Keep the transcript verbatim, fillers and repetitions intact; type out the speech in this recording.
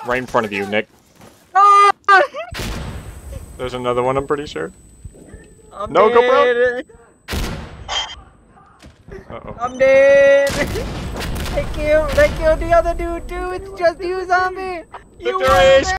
Right in front of you, Nick. Ah! There's another one, I'm pretty sure. I'm No, go dead. Uh-oh. I'm dead. They killed, they killed the other dude too. It's just you, zombie. You Victory!